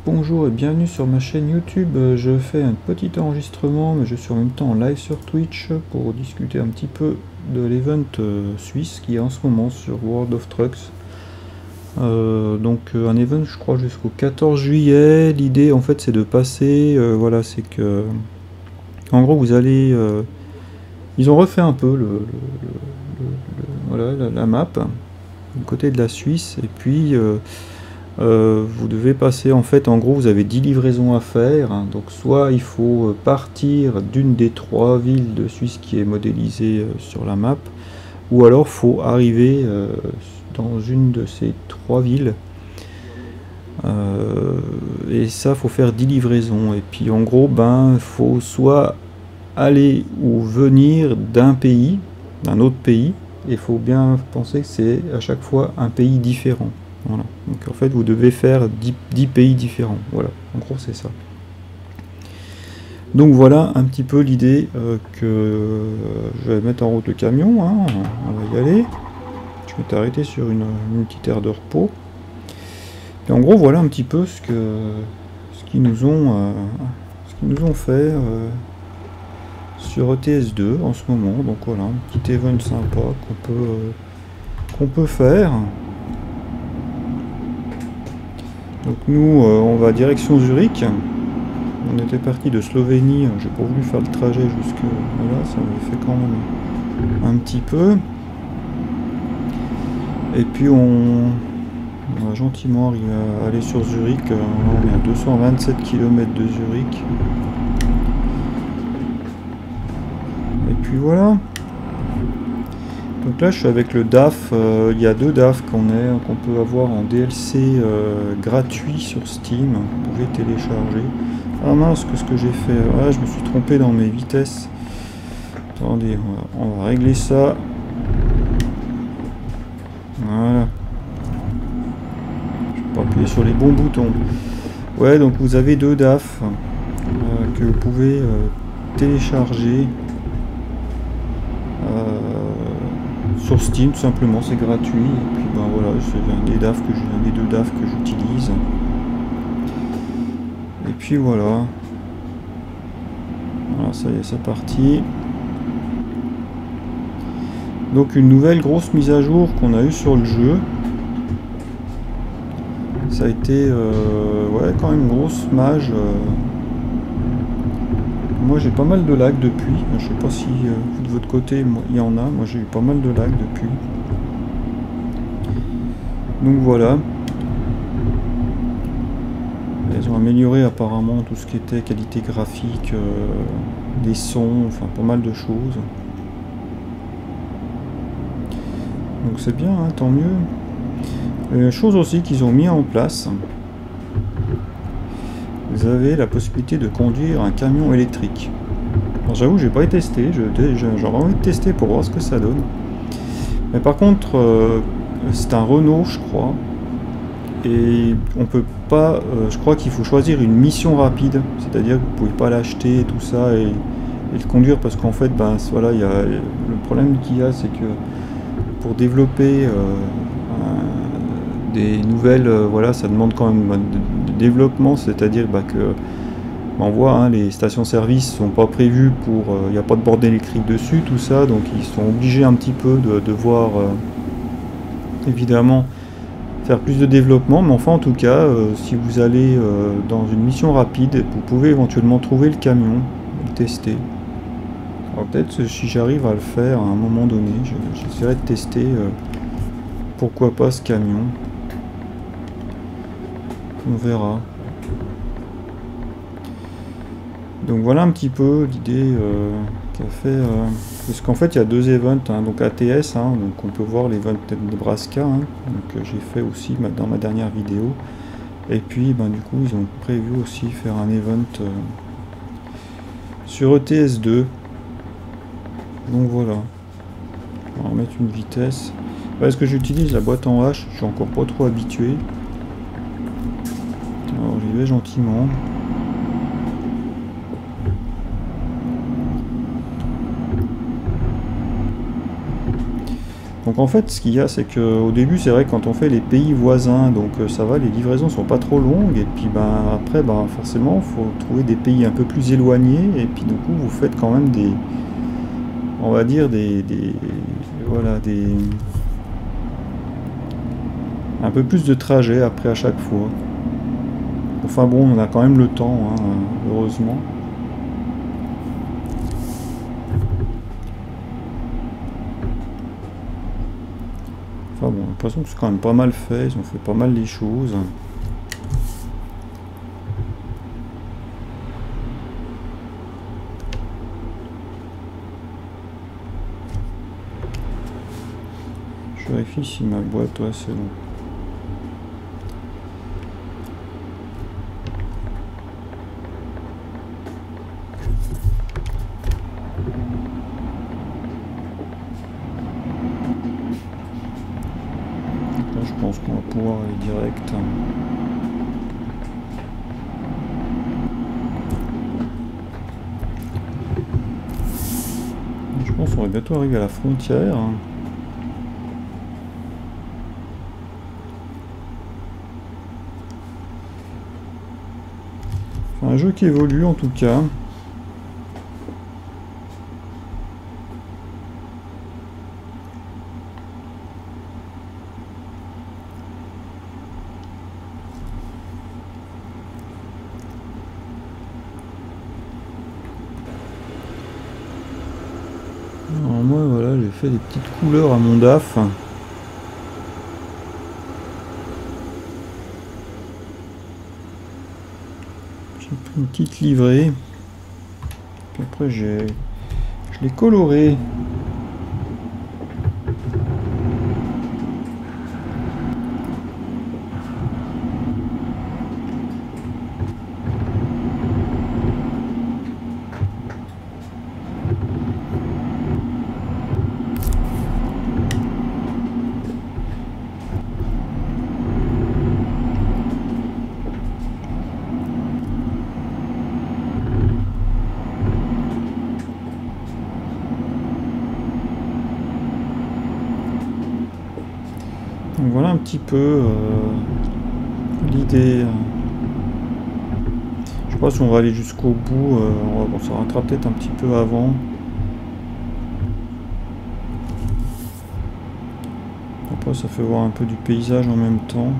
bonjour et bienvenue sur ma chaîne YouTube. Je fais un petit enregistrement, mais je suis en même temps en live sur Twitch pour discuter un petit peu de l'event suisse qui est en ce moment sur World of Trucks. Un event, je crois, jusqu'au 14 juillet. L'idée, en fait, c'est de passer. Voilà, c'est que. En gros, vous allez. Ils ont refait un peu voilà, la map du côté de la Suisse, et puis. Vous devez passer, en fait, en gros, vous avez 10 livraisons à faire. Donc, soit il faut partir d'une des 3 villes de Suisse qui est modélisée sur la map, ou alors faut arriver dans une de ces 3 villes. Et ça, faut faire 10 livraisons. Et puis, en gros, faut soit aller ou venir d'un pays, d'un autre pays, et il faut bien penser que c'est à chaque fois un pays différent. Voilà. Donc en fait vous devez faire 10 pays différents. Voilà, en gros c'est ça. Donc voilà un petit peu l'idée que je vais mettre en route le camion, hein. On va y aller. Je vais t'arrêter sur une petite aire de repos. Et en gros voilà un petit peu ce qu'ils nous ont fait sur ETS2 en ce moment. Donc voilà, un petit event sympa qu'on peut faire. Donc nous, on va direction Zurich. On était parti de Slovénie. J'ai pas voulu faire le trajet jusque là, ça me fait quand même un petit peu. Et puis on va gentiment arriver à aller sur Zurich. On est à 227 km de Zurich. Et puis voilà. Donc là je suis avec le DAF, il y a 2 DAF qu'on peut avoir en DLC gratuit sur Steam, vous pouvez télécharger. Ah mince, qu'est-ce que j'ai fait? Ah, je me suis trompé dans mes vitesses. Attendez, on va régler ça. Voilà. Je vais pas appuyer sur les bons boutons. Ouais, donc vous avez 2 DAF que vous pouvez télécharger. Sur Steam tout simplement, c'est gratuit. Et puis voilà, c'est un des 2 DAF que j'utilise. Et puis voilà. Voilà, ça y est, c'est parti. Donc une nouvelle grosse mise à jour qu'on a eu sur le jeu. Ça a été ouais, quand même une grosse mage. Moi j'ai pas mal de lag depuis, je sais pas si vous de votre côté il y en a, moi j'ai eu pas mal de lag depuis. Donc voilà. Ils ont amélioré apparemment tout ce qui était qualité graphique, des sons, enfin pas mal de choses. Donc c'est bien, hein, tant mieux. Une chose aussi qu'ils ont mis en place. Vous avez la possibilité de conduire un camion électrique. Alors j'avoue, j'ai pas testé, j'aurais envie de tester pour voir ce que ça donne. Mais par contre, c'est un Renault, je crois. Et on peut pas, je crois qu'il faut choisir une mission rapide. C'est-à-dire que vous pouvez pas l'acheter et tout ça et le conduire parce qu'en fait, voilà, le problème qu'il y a, c'est que pour développer des nouvelles, voilà, ça demande quand même de développement, c'est-à-dire que on voit, hein, les stations-service sont pas prévues pour, il n'y a pas de bord électrique dessus, tout ça, donc ils sont obligés un petit peu de devoir évidemment faire plus de développement, mais enfin en tout cas, si vous allez dans une mission rapide, vous pouvez éventuellement trouver le camion, le tester. Alors peut-être si j'arrive à le faire à un moment donné, j'essaierai de tester pourquoi pas ce camion. On verra. Donc voilà un petit peu l'idée qu'a fait. Parce qu'en fait il y a 2 events, hein, donc ATS, hein, donc on peut voir l'event de Nebraska, hein, donc j'ai fait aussi dans ma dernière vidéo. Et puis du coup ils ont prévu aussi faire un event sur ETS2. Donc voilà. On va remettre une vitesse. Est-ce que j'utilise la boîte en H? Je suis encore pas trop habitué. Alors j'y vais gentiment. Donc en fait, ce qu'il y a, c'est qu'au début, c'est vrai que quand on fait les pays voisins, donc ça va, les livraisons sont pas trop longues, et puis après, forcément, il faut trouver des pays un peu plus éloignés, et puis du coup, vous faites quand même des, on va dire voilà, un peu plus de trajet après à chaque fois. Enfin bon, on a quand même le temps, hein, heureusement. Enfin bon, j'ai l'impression que c'est quand même pas mal fait, ils ont fait pas mal les choses. Je vérifie si ma boîte, ouais, c'est bon. Là, je pense qu'on va pouvoir aller direct. Je pense qu'on va bientôt arriver à la frontière. Un jeu qui évolue en tout cas. Alors moi voilà, j'ai fait des petites couleurs à mon DAF. J'ai pris une petite livrée. Puis après je l'ai coloré. Donc voilà un petit peu l'idée. Je sais pas si on va aller jusqu'au bout, on s'arrêtera peut-être un petit peu avant. Après ça fait voir un peu du paysage en même temps.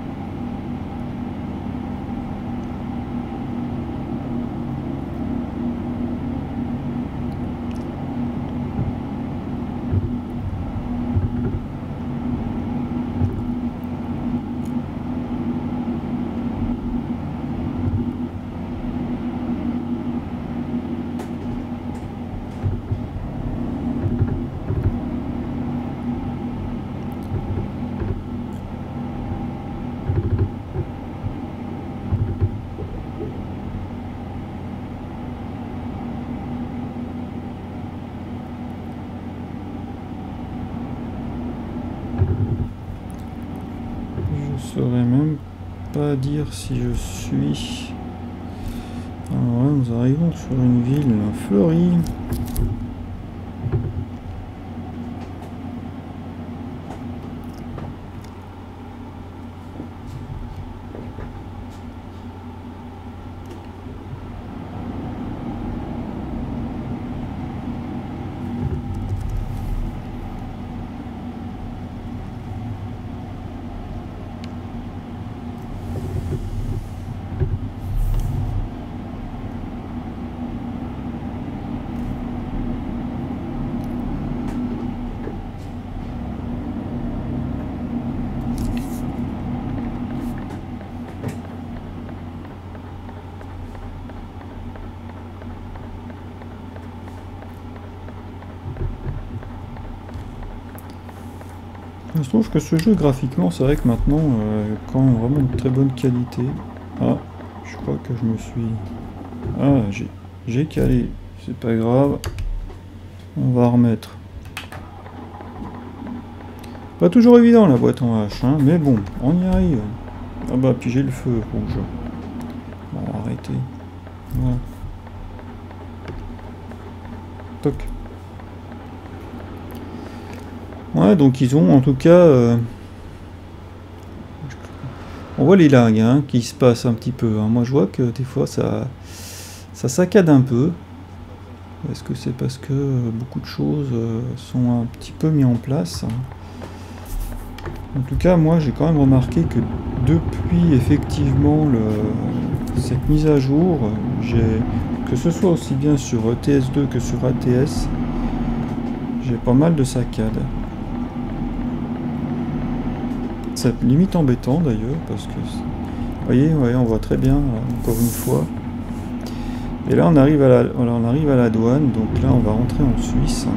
Je saurais même pas dire si je suis... Alors là, nous arrivons sur une ville fleurie. Je trouve que ce jeu graphiquement, c'est vrai que maintenant, quand même vraiment de très bonne qualité. Ah, je crois que je me suis... Ah, j'ai calé. C'est pas grave. On va remettre. Pas toujours évident la boîte en H, hein, mais bon, on y arrive. Ah bah, puis j'ai le feu rouge. On va arrêter. Voilà. Toc. Ouais, donc ils ont en tout cas... on voit les lags hein, qui se passent un petit peu. Hein. Moi je vois que des fois ça saccade un peu. Est-ce que c'est parce que beaucoup de choses sont un petit peu mises en place? En tout cas, moi j'ai quand même remarqué que depuis effectivement cette mise à jour, que ce soit aussi bien sur ETS2 que sur ATS, j'ai pas mal de saccades. C'est limite embêtant d'ailleurs, parce que... Vous voyez, ouais, on voit très bien, encore une fois. Et là on arrive à la douane, donc là on va rentrer en Suisse.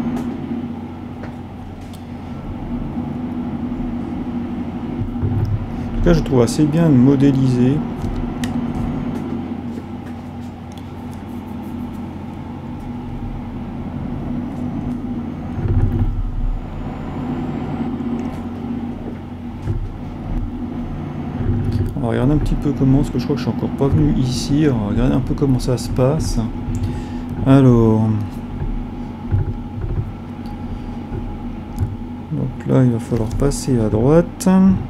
En tout cas je trouve assez bien modélisé. On va regarder un petit peu comment, parce que je crois que je suis encore pas venu ici. On va regarder un peu comment ça se passe. Alors... donc là il va falloir passer à droite.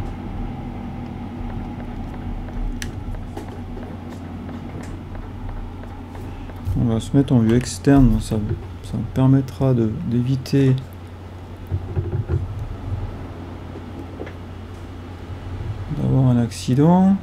On va se mettre en vue externe, ça me permettra d'éviter d'avoir un accident.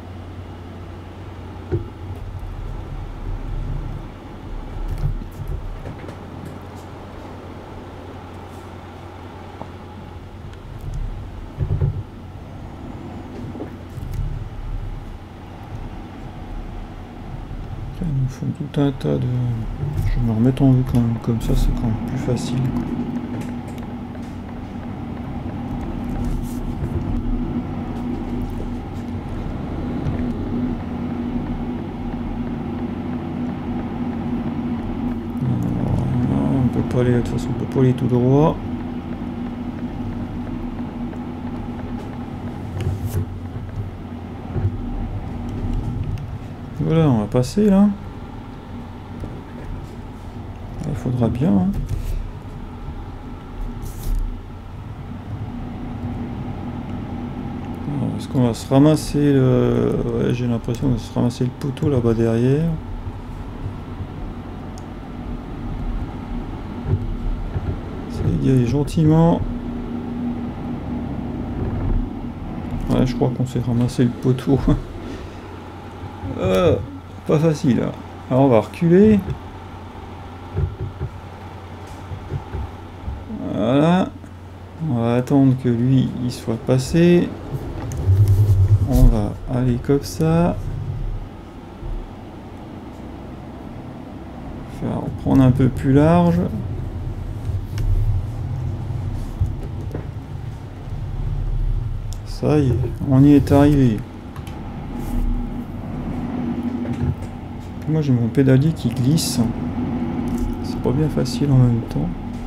Ils nous font tout un tas de... Je vais me remettre en vue quand même, comme ça c'est quand même plus facile. On peut pas aller, de toute façon on peut pas aller tout droit. Voilà, on va passer là. Il faudra bien. Hein. Est-ce qu'on va se ramasser le... Ouais, j'ai l'impression qu'on va se ramasser le poteau là-bas derrière. Il y a gentiment. Ouais, je crois qu'on s'est ramassé le poteau. Pas facile. Là. Alors on va reculer. Voilà. On va attendre que lui il soit passé. On va aller comme ça. Faire prendre un peu plus large. Ça y est, on y est arrivé. Moi j'ai mon pédalier qui glisse. C'est pas bien facile en même temps.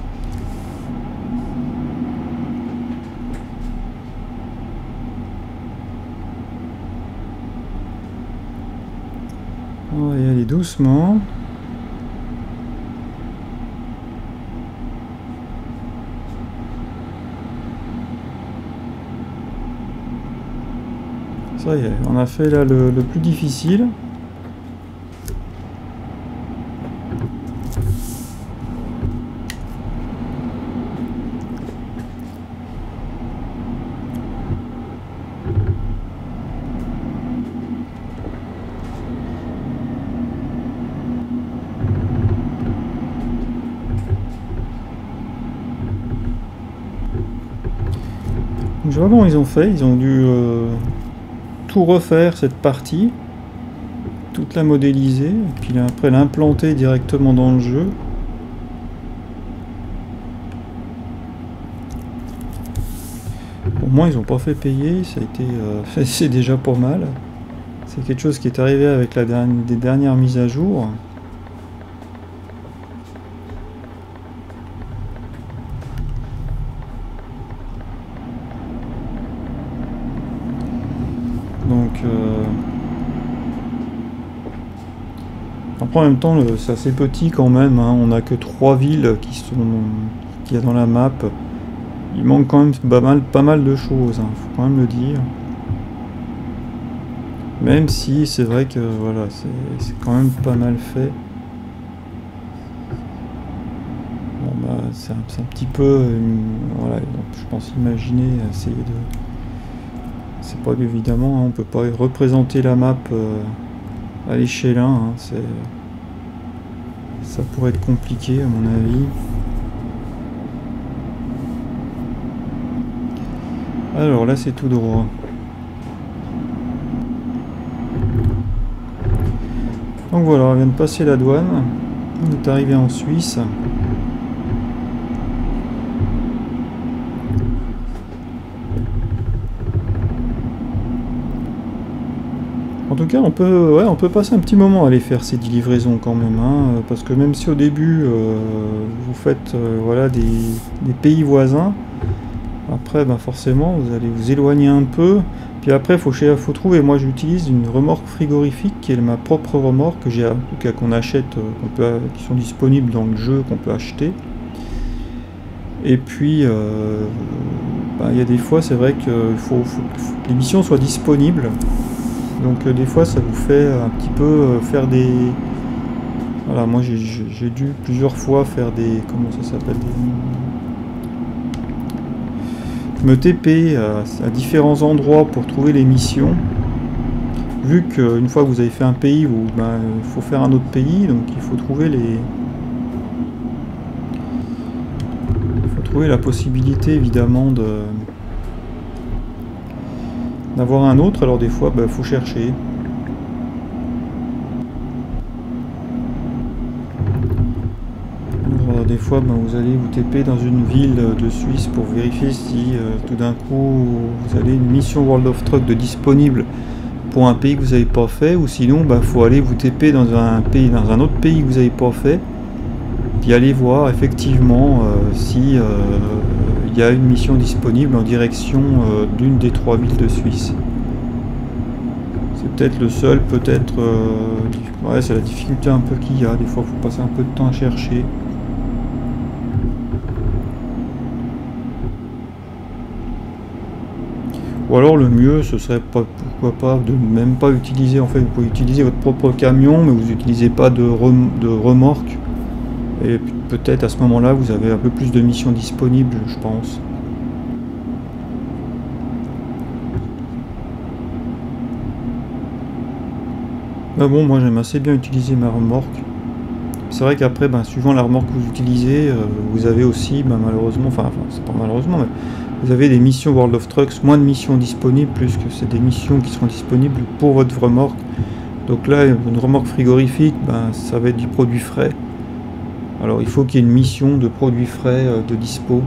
On va y aller doucement. Ça y est, on a fait là le plus difficile. Je vois comment ils ont fait, ils ont dû tout refaire cette partie, toute la modéliser, et puis après l'implanter directement dans le jeu. Pour moi ils n'ont pas fait payer, ça a été, c'est déjà pas mal. C'est quelque chose qui est arrivé avec des dernières mises à jour. Donc, après en même temps, c'est assez petit quand même. Hein. On n'a que 3 villes qu'il y a dans la map. il manque quand même pas mal de choses, hein, faut quand même le dire. Même si c'est vrai que voilà, c'est quand même pas mal fait. Bon bah c'est un petit peu voilà, donc je pense imaginer, essayer de... C'est pas évidemment, hein, on peut pas représenter la map à l'échelle 1, hein, ça pourrait être compliqué à mon avis. Alors là c'est tout droit. Donc voilà, on vient de passer la douane, on est arrivé en Suisse. En tout cas, on peut passer un petit moment à aller faire ces 10 livraisons quand même, hein, parce que même si au début vous faites voilà, des pays voisins, après ben, forcément vous allez vous éloigner un peu, puis après il faut trouver, moi j'utilise une remorque frigorifique qui est ma propre remorque que j'ai, en tout cas qu'on achète, qui sont disponibles dans le jeu, qu'on peut acheter. Et puis ben, y a des fois c'est vrai qu'il faut que les missions soient disponibles. Donc des fois ça vous fait un petit peu faire des... Voilà, moi j'ai dû plusieurs fois faire des... Comment ça s'appelle, me TP à différents endroits pour trouver les missions. Vu qu'une fois que vous avez fait un pays, ben, il faut faire un autre pays, donc il faut trouver les... Il faut trouver la possibilité évidemment d'avoir un autre, alors des fois il faut chercher. Alors, des fois vous allez vous TP dans une ville de Suisse pour vérifier si tout d'un coup vous avez une mission World of Truck de disponible pour un pays que vous n'avez pas fait, ou sinon faut aller vous TP dans un autre pays que vous n'avez pas fait, puis aller voir effectivement si il y a une mission disponible en direction d'une des 3 villes de Suisse. C'est peut-être le seul, peut-être... ouais, c'est la difficulté un peu qu'il y a. Des fois, il faut passer un peu de temps à chercher. Ou alors, le mieux, ce serait pourquoi pas de même pas utiliser... En fait, vous pouvez utiliser votre propre camion, mais vous n'utilisez pas de remorque. Et peut-être à ce moment-là, vous avez un peu plus de missions disponibles, je pense. Mais bon, moi j'aime assez bien utiliser ma remorque. C'est vrai qu'après, suivant la remorque que vous utilisez, vous avez aussi, malheureusement, enfin c'est pas malheureusement, mais vous avez des missions World of Trucks, moins de missions disponibles, plus que c'est des missions qui seront disponibles pour votre remorque. Donc là, une remorque frigorifique, ça va être du produit frais. Alors il faut qu'il y ait une mission de produits frais de dispo.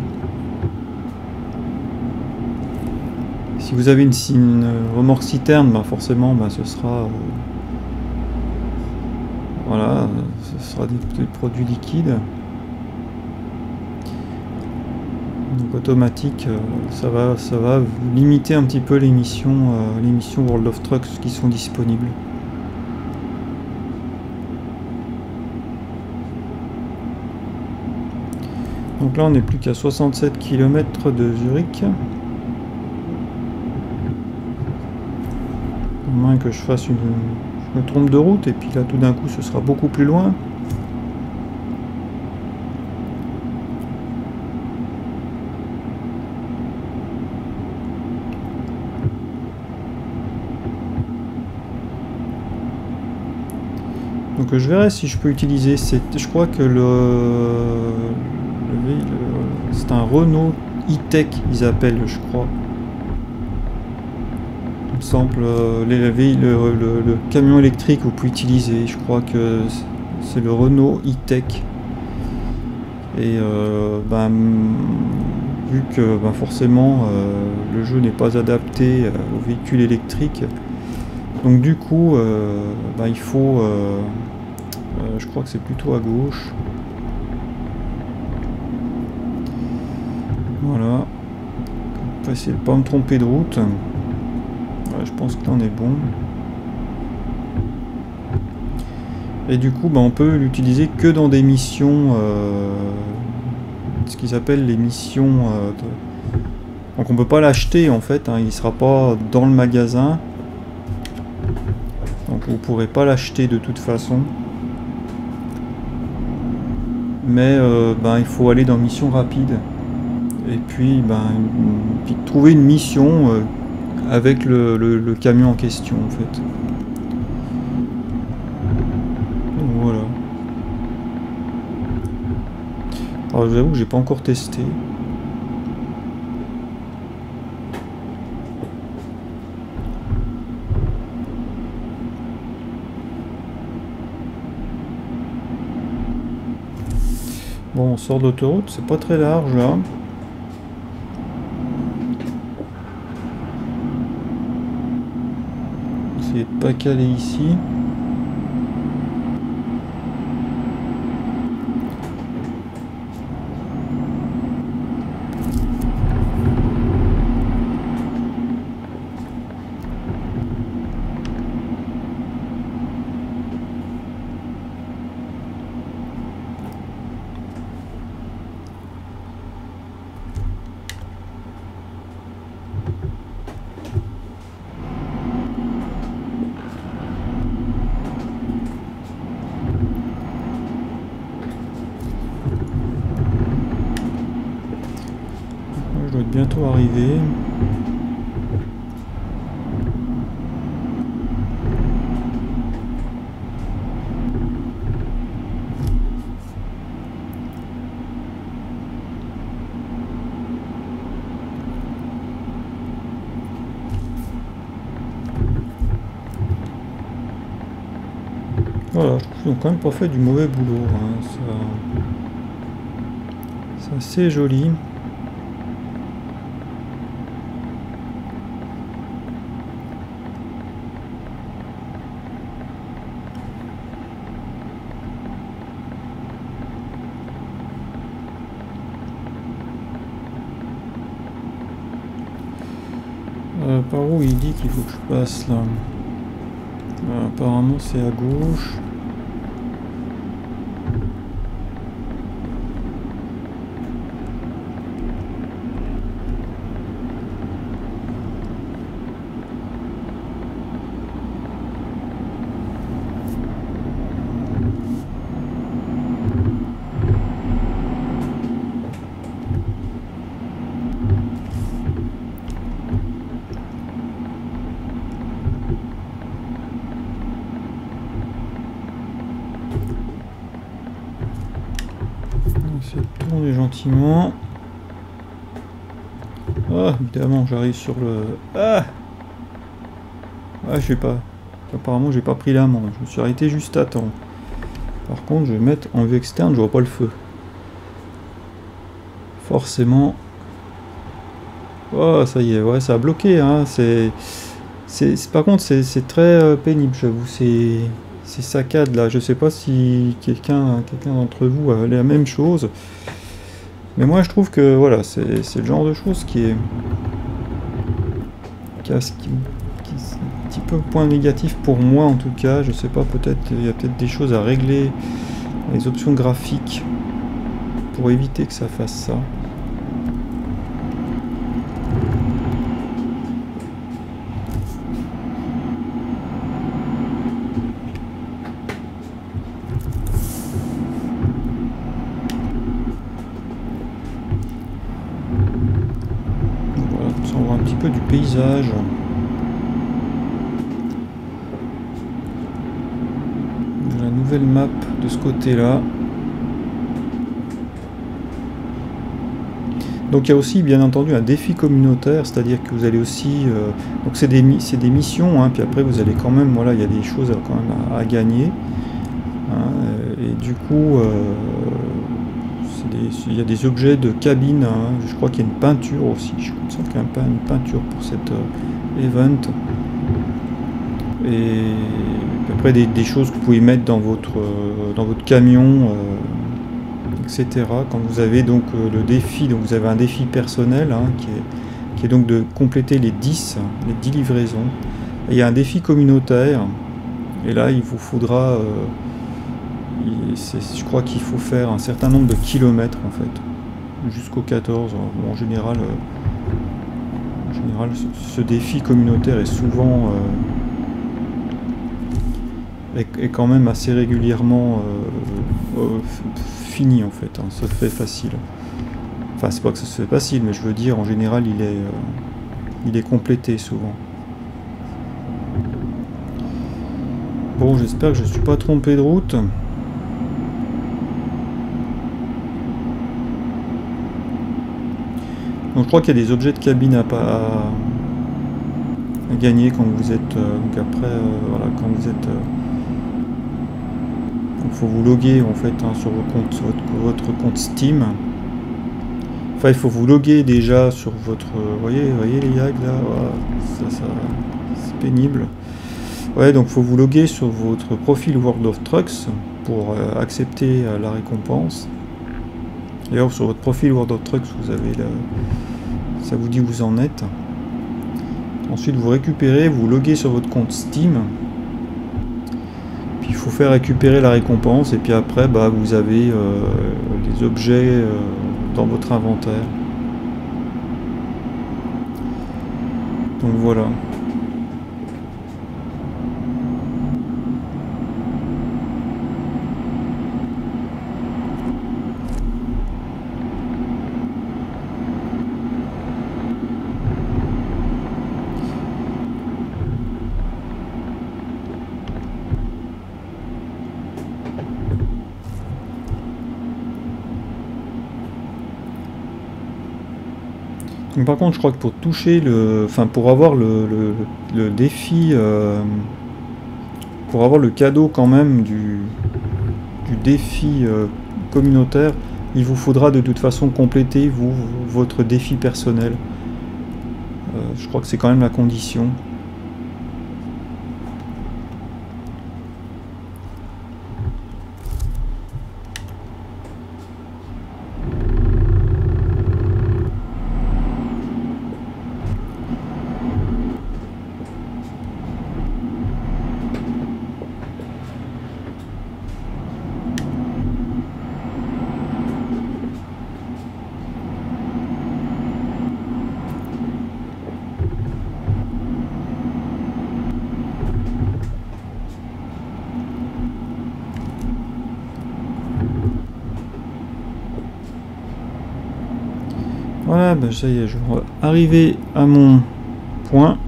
Si vous avez une remorque citerne, forcément ce sera voilà, ce sera des produits liquides. Donc automatique, ça va vous limiter un petit peu les missions World of Trucks qui sont disponibles. Donc là on n'est plus qu'à 67 km de Zurich. À moins que je fasse je me trompe de route et puis là tout d'un coup ce sera beaucoup plus loin. Donc je verrai si je peux utiliser je crois que c'est un Renault E-Tech ils appellent, je crois. Il me semble le camion électrique que vous pouvez utiliser, je crois que c'est le Renault E-Tech. Et vu que forcément le jeu n'est pas adapté aux véhicules électriques, donc du coup il faut je crois que c'est plutôt à gauche. Voilà, on va essayer de ne pas me tromper de route. Voilà, je pense que là on est bon. Et du coup on peut l'utiliser que dans des missions ce qu'ils appellent les missions Donc on peut pas l'acheter en fait, hein, il sera pas dans le magasin. Donc vous pourrez pas l'acheter de toute façon. Mais ben, il faut aller dans mission rapide. Et puis, ben, puis trouver une mission avec le camion en question en fait. Donc voilà. Alors je vous avoue que j'ai pas encore testé. Bon, on sort d'autoroute, c'est pas très large là. Essayer de pas caler ici. Je dois être bientôt arrivé. Voilà, je trouve qu'ils ont quand même pas fait du mauvais boulot, hein. C'est assez joli. Par où il dit qu'il faut que je passe là? Apparemment c'est à gauche. Essayer de tourner gentiment. Ah, évidemment, j'arrive sur le... Ah, je sais pas. Apparemment, j'ai pas pris la main. Je me suis arrêté juste à temps. Par contre, je vais mettre en vue externe, je vois pas le feu. Forcément. Oh, ça y est, ouais, ça a bloqué, hein. Par contre, c'est très pénible, j'avoue. Ces saccades là, je sais pas si quelqu'un d'entre vous a la même chose, mais moi je trouve que voilà, c'est le genre de choses qui est un petit peu point négatif pour moi en tout cas. Je sais pas, peut-être il y a peut-être des choses à régler dans les options graphiques pour éviter que ça fasse ça. On voit un petit peu du paysage. La nouvelle map de ce côté-là. Donc il y a aussi bien entendu un défi communautaire, c'est-à-dire que vous allez aussi... donc c'est des missions, hein, puis après vous allez quand même... Voilà, il y a des choses quand même à gagner. Hein, et du coup... il y a des objets de cabine, hein. Je crois qu'il y a une peinture aussi, je crois qu'il y a une peinture pour cet event. Et après des choses que vous pouvez mettre dans votre camion, etc. Quand vous avez donc le défi, donc vous avez un défi personnel, hein, qui est donc de compléter les 10 livraisons. Et il y a un défi communautaire, et là il vous faudra... je crois qu'il faut faire un certain nombre de kilomètres en fait. jusqu'au 14. Bon, en général, ce défi communautaire est souvent est quand même assez régulièrement fini en fait, hein, se fait facile. Enfin, c'est pas que ça se fait facile, mais je veux dire, en général, il est complété souvent. Bon, j'espère que je ne suis pas trompé de route. Donc, je crois qu'il y a des objets de cabine à gagner quand vous êtes... donc après, voilà, quand vous êtes... il faut vous loguer en fait hein, sur votre compte Steam. Enfin, il faut vous loguer déjà sur votre... voyez les yags là, voilà, ça c'est pénible. Ouais, donc il faut vous loguer sur votre profil World of Trucks pour accepter la récompense. D'ailleurs, sur votre profil World of Trucks, vous avez ça vous dit où vous en êtes. Ensuite, vous récupérez, vous loguez sur votre compte Steam. Puis il faut faire récupérer la récompense et puis après, bah, vous avez les objets dans votre inventaire. Donc voilà. Donc, par contre, je crois que pour toucher pour avoir le défi, pour avoir le cadeau quand même du défi communautaire, il vous faudra de toute façon compléter votre défi personnel. Je crois que c'est quand même la condition. Voilà, ben ça y est, je vais arriver à mon point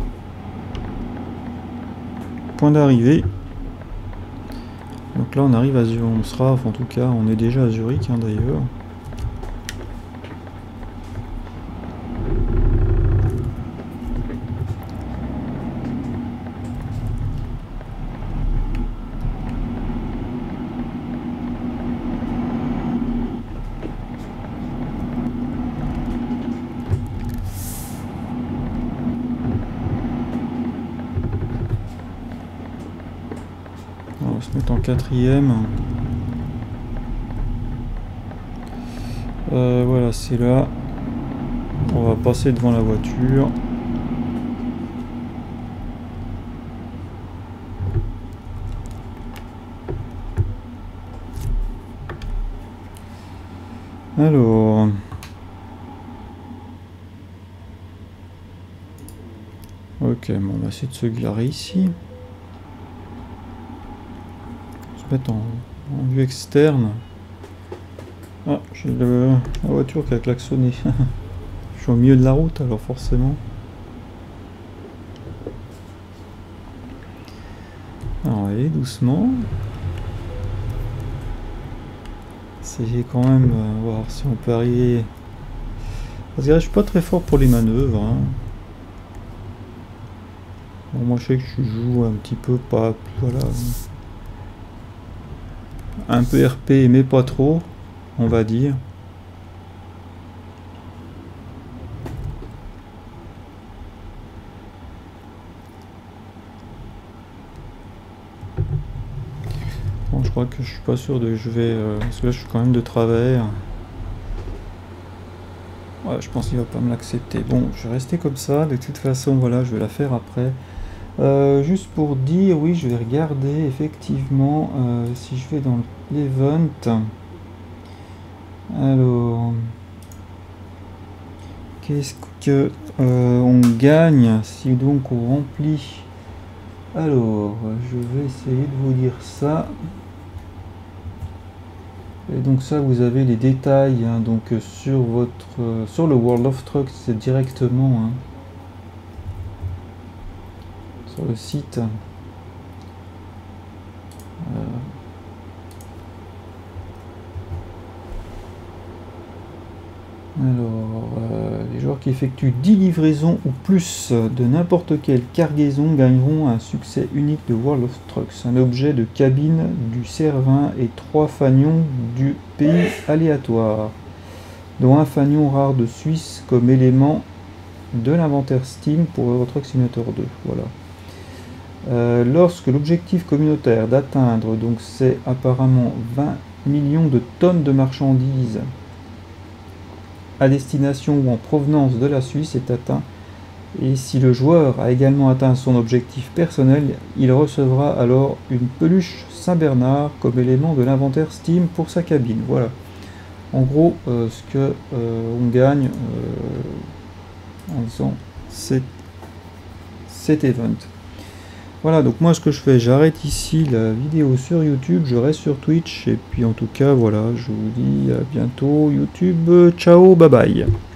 d'arrivée. Donc là on arrive à Zurich, on sera, en tout cas on est déjà à Zurich hein, d'ailleurs. On va se mettre en quatrième. Voilà, c'est là. On va passer devant la voiture. Alors... ok, bon, on va essayer de se garer ici. Se mettre en vue externe. Ah, j'ai la voiture qui a klaxonné. Je suis au milieu de la route, alors forcément. Alors, on va aller doucement. Essayer quand même voir si on peut arriver. Parce que là, je suis pas très fort pour les manœuvres. Hein. Bon, moi, je sais que je joue un petit peu, pas. Voilà. Un peu RP, mais pas trop, on va dire. Bon, je crois que je suis pas sûr de... Je vais... parce que là, je suis quand même de travers. Ouais, je pense qu'il va pas me l'accepter. Bon, je vais rester comme ça. De toute façon, voilà, je vais la faire après. Juste pour dire, oui, je vais regarder effectivement si je vais dans l'event. Alors, Qu'est-ce que on gagne si donc on remplit? Alors, je vais essayer de vous dire ça. Et donc ça, vous avez les détails hein, donc sur votre sur le World of Trucks, c'est directement hein, sur le site. Les joueurs qui effectuent 10 livraisons ou plus de n'importe quelle cargaison gagneront un succès unique de World of Trucks, un objet de cabine du Cervin et 3 fanions du pays aléatoire, dont un fanion rare de Suisse comme élément de l'inventaire Steam pour Euro Truck Simulator 2. Voilà. Lorsque l'objectif communautaire d'atteindre, donc c'est apparemment 20 millions de tonnes de marchandises à destination ou en provenance de la Suisse est atteint, et si le joueur a également atteint son objectif personnel, il recevra alors une peluche Saint-Bernard comme élément de l'inventaire Steam pour sa cabine. Voilà. En gros, ce que on gagne en faisant cet event. Voilà, donc moi ce que je fais, j'arrête ici la vidéo sur YouTube, je reste sur Twitch, et puis en tout cas, voilà, je vous dis à bientôt YouTube, ciao, bye bye.